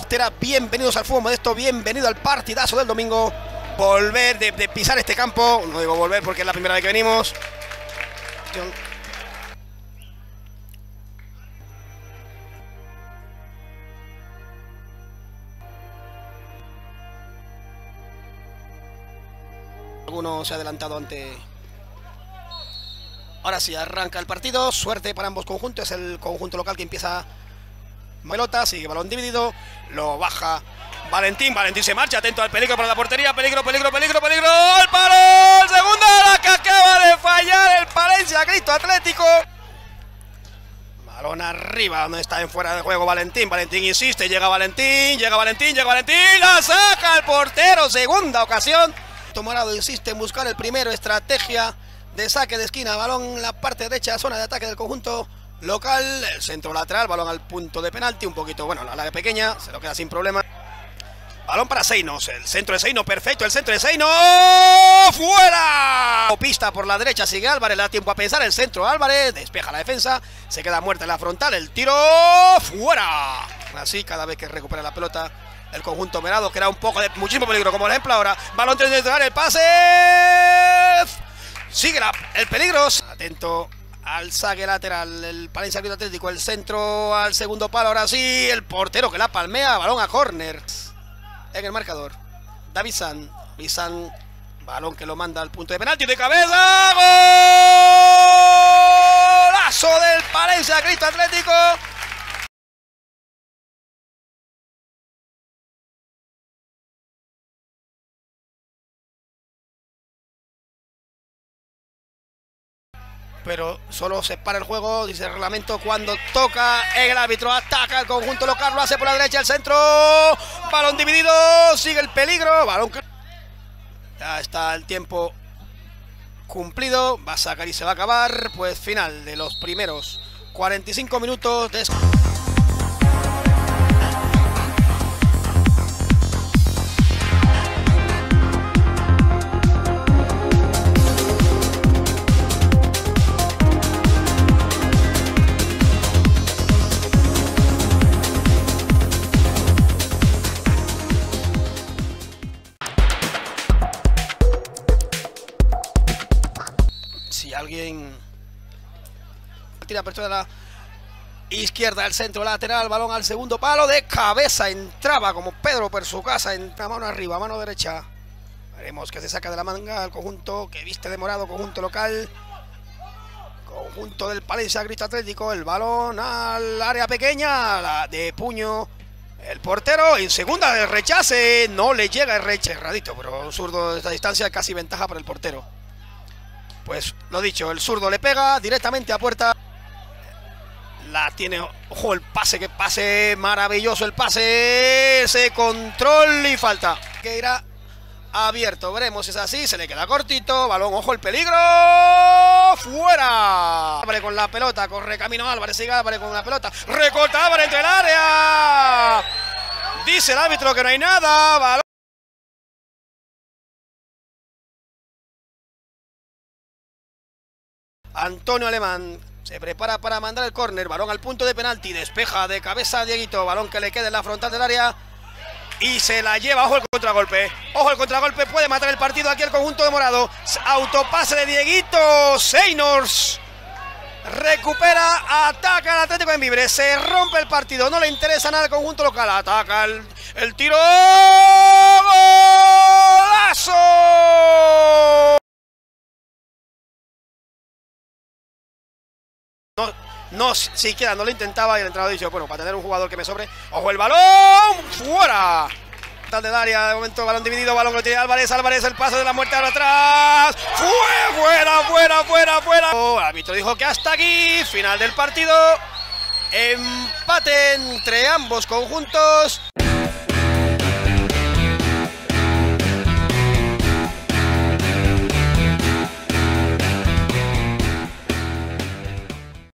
cantera. Bienvenidos al fútbol modesto, bienvenido al partidazo del domingo. Volver de pisar este campo, no digo volver porque es la primera vez que venimos. Alguno se ha adelantado ante... Ahora sí, arranca el partido. Suerte para ambos conjuntos. Es el conjunto local que empieza pelota. Sigue balón dividido. Lo baja Valentín. Valentín se marcha. Atento al peligro para la portería. Peligro, peligro, peligro, peligro. ¡El palo! ¡El segundo! La que acaba de fallar el Palencia Cristo Atlético. Balón arriba, donde está en fuera de juego Valentín. Valentín insiste. Llega Valentín. Llega Valentín. Llega Valentín. La saca el portero. Segunda ocasión. Morado insiste en buscar el primero, estrategia de saque de esquina, balón en la parte derecha, zona de ataque del conjunto local, el centro lateral, balón al punto de penalti, un poquito, bueno, la larga pequeña, se lo queda sin problema. Balón para Seinos, el centro de Seinos, perfecto, el centro de Seinos, ¡fuera! Pista por la derecha, sigue Álvarez, le da tiempo a pensar, el centro Álvarez, despeja la defensa, se queda muerta en la frontal, el tiro, ¡fuera! Así, cada vez que recupera la pelota el conjunto morado, que era un poco de muchísimo peligro, como el ejemplo ahora. Balón central, el pase. Sigue el peligro. Atento al saque lateral. El Palencia Cristo Atlético, el centro al segundo palo. Ahora sí, el portero que la palmea. Balón a córner. En el marcador. David San. Bizan. Balón que lo manda al punto de penalti de cabeza. ¡Golazo del Palencia Cristo Atlético! Pero solo se para el juego, dice el reglamento, cuando toca el árbitro, ataca el conjunto local, lo hace por la derecha, el centro, balón dividido, sigue el peligro, balón que... Ya está el tiempo cumplido, va a sacar y se va a acabar, pues final de los primeros 45 minutos de... Si alguien tira apertura de la izquierda al centro lateral, balón al segundo palo de cabeza, entraba como Pedro por su casa, entra mano arriba, mano derecha. Veremos que se saca de la manga el conjunto que viste de morado, conjunto local, conjunto del Palencia Cristo Atlético, el balón al área pequeña, la de puño, el portero en segunda de rechace, no le llega el rechace, erradito, pero un zurdo de esta distancia, casi ventaja para el portero. Pues lo dicho, el zurdo le pega directamente a puerta. La tiene, ojo el pase, que pase, maravilloso el pase. Ese control y falta. Que irá abierto, veremos si es así, se le queda cortito. Balón, ojo el peligro. ¡Fuera! Álvarez con la pelota, corre camino Álvarez, sigue Álvarez con la pelota. Recorta Álvarez entre el área. Dice el árbitro que no hay nada. Balón. Antonio Alemán se prepara para mandar el córner, balón al punto de penalti, despeja de cabeza a Dieguito, balón que le queda en la frontal del área y se la lleva, ojo el contragolpe, puede matar el partido aquí el conjunto de morado, autopase de Dieguito, Seinos recupera, ataca al Atlético de Membrive, se rompe el partido, no le interesa nada al conjunto local, ataca el tiro, ¡golazo! No, siquiera no lo intentaba y el entrenador dice, bueno, para tener un jugador que me sobre, ojo el balón, fuera. Tal del área, de momento balón dividido, balón que lo tiene Álvarez, el paso de la muerte ahora atrás, fuera. El árbitro dijo que hasta aquí, final del partido, empate entre ambos conjuntos.